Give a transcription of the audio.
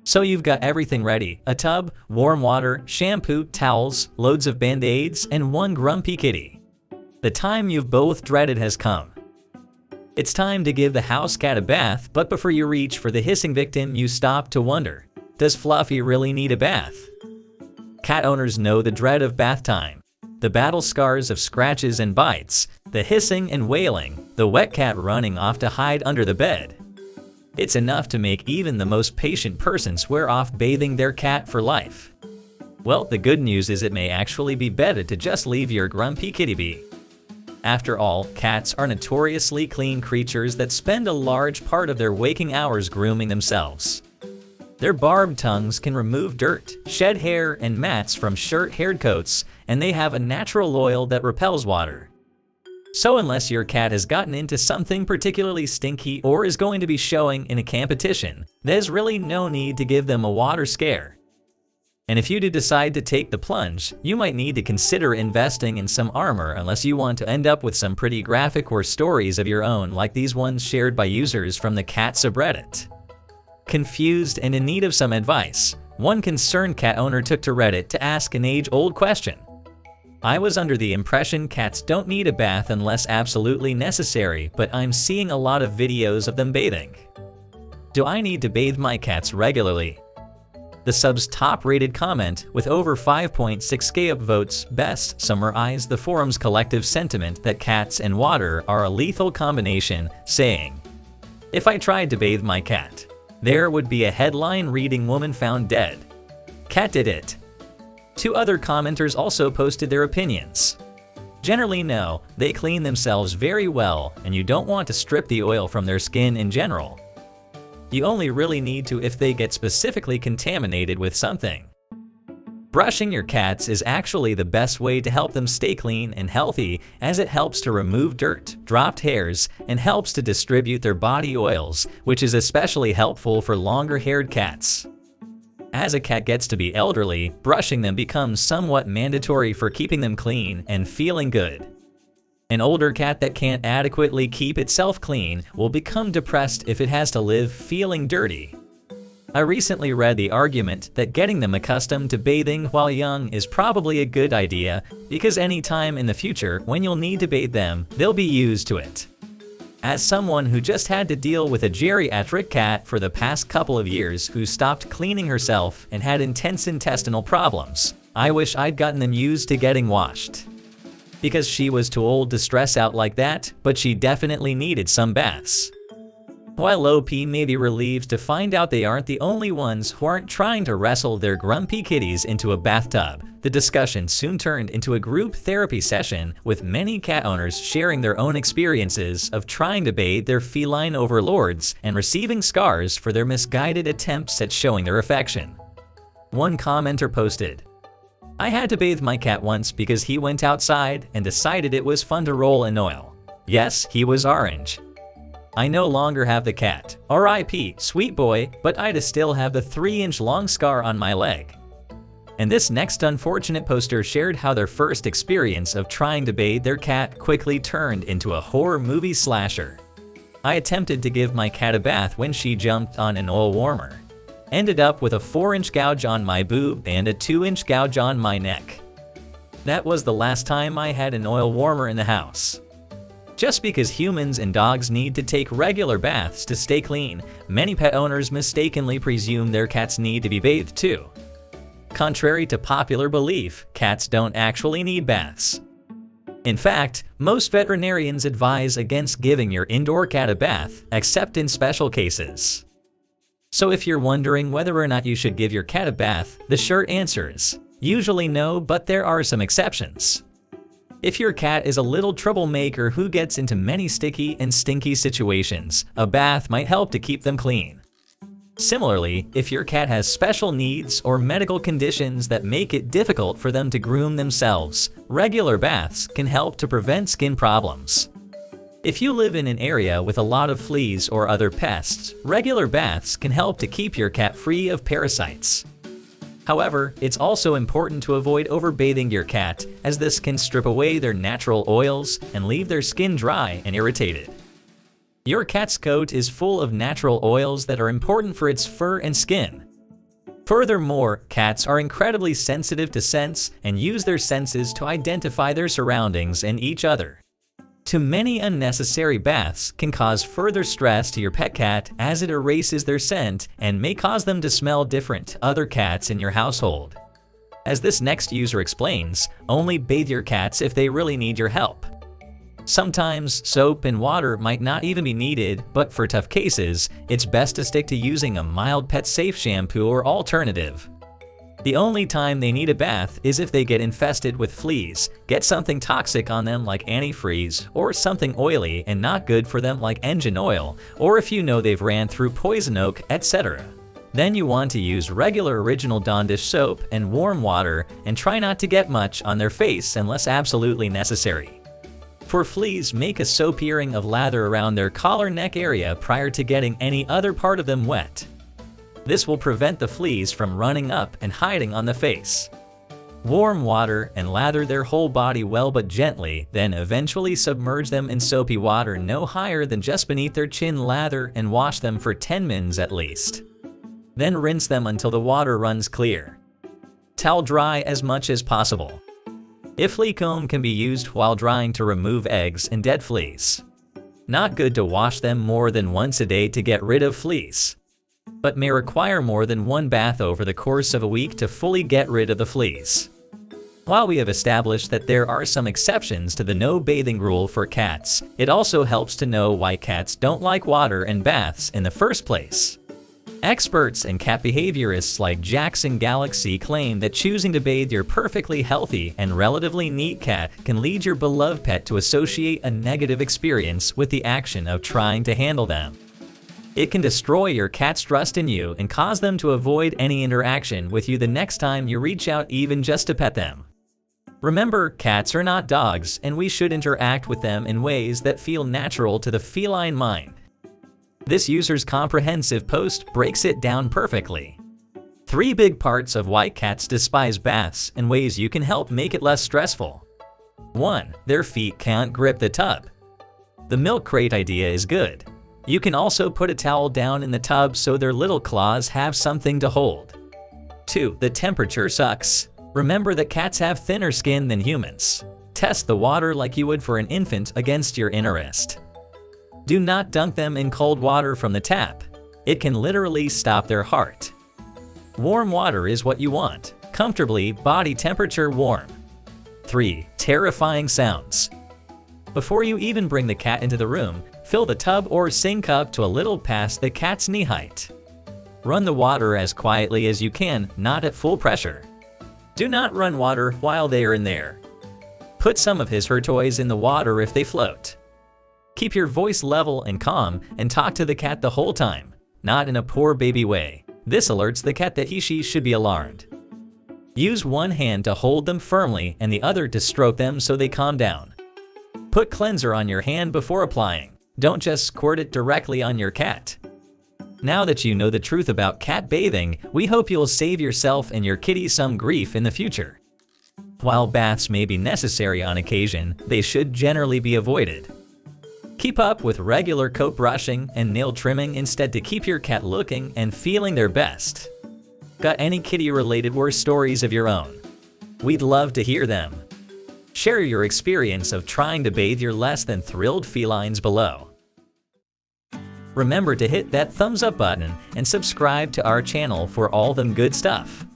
So you've got everything ready: a tub, warm water, shampoo, towels, loads of band-aids, and one grumpy kitty. The time you've both dreaded has come. It's time to give the house cat a bath, but before you reach for the hissing victim, you stop to wonder, does Fluffy really need a bath? Cat owners know the dread of bath time. The battle scars of scratches and bites, the hissing and wailing, the wet cat running off to hide under the bed. It's enough to make even the most patient person swear off bathing their cat for life. Well, the good news is it may actually be better to just leave your grumpy kitty be. After all, cats are notoriously clean creatures that spend a large part of their waking hours grooming themselves. Their barbed tongues can remove dirt, shed hair and mats from short-haired coats, and they have a natural oil that repels water. So unless your cat has gotten into something particularly stinky or is going to be showing in a competition, there's really no need to give them a water scare. And if you do decide to take the plunge, you might need to consider investing in some armor unless you want to end up with some pretty graphic or stories of your own like these ones shared by users from the cat subreddit. Confused and in need of some advice, one concerned cat owner took to Reddit to ask an age-old question. I was under the impression cats don't need a bath unless absolutely necessary, but I'm seeing a lot of videos of them bathing. Do I need to bathe my cats regularly? The sub's top-rated comment, with over 5.6k upvotes, best summarized the forum's collective sentiment that cats and water are a lethal combination, saying, "If I tried to bathe my cat, there would be a headline reading 'Woman found dead. Cat did it.'" Two other commenters also posted their opinions. Generally no, they clean themselves very well and you don't want to strip the oil from their skin in general. You only really need to if they get specifically contaminated with something. Brushing your cats is actually the best way to help them stay clean and healthy, as it helps to remove dirt, dropped hairs, and helps to distribute their body oils, which is especially helpful for longer-haired cats. As a cat gets to be elderly, brushing them becomes somewhat mandatory for keeping them clean and feeling good. An older cat that can't adequately keep itself clean will become depressed if it has to live feeling dirty. I recently read the argument that getting them accustomed to bathing while young is probably a good idea, because any time in the future when you'll need to bathe them, they'll be used to it. As someone who just had to deal with a geriatric cat for the past couple of years who stopped cleaning herself and had intense intestinal problems, I wish I'd gotten them used to getting washed. Because she was too old to stress out like that, but she definitely needed some baths. While OP may be relieved to find out they aren't the only ones who aren't trying to wrestle their grumpy kitties into a bathtub, the discussion soon turned into a group therapy session with many cat owners sharing their own experiences of trying to bathe their feline overlords and receiving scars for their misguided attempts at showing their affection. One commenter posted, "I had to bathe my cat once because he went outside and decided it was fun to roll in oil. Yes, he was orange. I no longer have the cat, RIP, sweet boy, but I'd still have the 3-inch long scar on my leg." And this next unfortunate poster shared how their first experience of trying to bathe their cat quickly turned into a horror movie slasher. "I attempted to give my cat a bath when she jumped on an oil warmer. Ended up with a 4-inch gouge on my boob and a 2-inch gouge on my neck. That was the last time I had an oil warmer in the house." Just because humans and dogs need to take regular baths to stay clean, many pet owners mistakenly presume their cats need to be bathed too. Contrary to popular belief, cats don't actually need baths. In fact, most veterinarians advise against giving your indoor cat a bath, except in special cases. So if you're wondering whether or not you should give your cat a bath, the short answer is usually no, but there are some exceptions. If your cat is a little troublemaker who gets into many sticky and stinky situations, a bath might help to keep them clean. Similarly, if your cat has special needs or medical conditions that make it difficult for them to groom themselves, regular baths can help to prevent skin problems. If you live in an area with a lot of fleas or other pests, regular baths can help to keep your cat free of parasites. However, it's also important to avoid overbathing your cat, as this can strip away their natural oils and leave their skin dry and irritated. Your cat's coat is full of natural oils that are important for its fur and skin. Furthermore, cats are incredibly sensitive to scents and use their senses to identify their surroundings and each other. Too many unnecessary baths can cause further stress to your pet cat as it erases their scent and may cause them to smell different to other cats in your household. As this next user explains, only bathe your cats if they really need your help. Sometimes soap and water might not even be needed, but for tough cases, it's best to stick to using a mild pet-safe shampoo or alternative. The only time they need a bath is if they get infested with fleas, get something toxic on them like antifreeze, or something oily and not good for them like engine oil, or if you know they've ran through poison oak, etc. Then you want to use regular original Dawn dish soap and warm water and try not to get much on their face unless absolutely necessary. For fleas, make a soap earring of lather around their collar neck area prior to getting any other part of them wet. This will prevent the fleas from running up and hiding on the face. Warm water and lather their whole body well but gently, then eventually submerge them in soapy water no higher than just beneath their chin. Lather and wash them for 10 minutes at least. Then rinse them until the water runs clear. Towel dry as much as possible. A flea comb can be used while drying to remove eggs and dead fleas. Not good to wash them more than once a day to get rid of fleas, but may require more than one bath over the course of a week to fully get rid of the fleas. While we have established that there are some exceptions to the no bathing rule for cats, it also helps to know why cats don't like water and baths in the first place. Experts and cat behaviorists like Jackson Galaxy claim that choosing to bathe your perfectly healthy and relatively neat cat can lead your beloved pet to associate a negative experience with the action of trying to handle them. It can destroy your cat's trust in you and cause them to avoid any interaction with you the next time you reach out even just to pet them. Remember, cats are not dogs, and we should interact with them in ways that feel natural to the feline mind. This user's comprehensive post breaks it down perfectly. 3 big parts of why cats despise baths and ways you can help make it less stressful. 1. Their feet can't grip the tub. The milk crate idea is good. You can also put a towel down in the tub so their little claws have something to hold. 2. The temperature sucks. Remember that cats have thinner skin than humans. Test the water like you would for an infant against your inner wrist. Do not dunk them in cold water from the tap. It can literally stop their heart. Warm water is what you want, comfortably body temperature warm. 3. Terrifying sounds. Before you even bring the cat into the room, fill the tub or sink up to a little past the cat's knee height. Run the water as quietly as you can, not at full pressure. Do not run water while they are in there. Put some of his/her toys in the water if they float. Keep your voice level and calm and talk to the cat the whole time, not in a poor baby way. This alerts the cat that he/she should be alarmed. Use one hand to hold them firmly and the other to stroke them so they calm down. Put cleanser on your hand before applying. Don't just squirt it directly on your cat. Now that you know the truth about cat bathing, we hope you'll save yourself and your kitty some grief in the future. While baths may be necessary on occasion, they should generally be avoided. Keep up with regular coat brushing and nail trimming instead to keep your cat looking and feeling their best. Got any kitty-related worst stories of your own? We'd love to hear them. Share your experience of trying to bathe your less than thrilled felines below. Remember to hit that thumbs up button and subscribe to our channel for all them good stuff.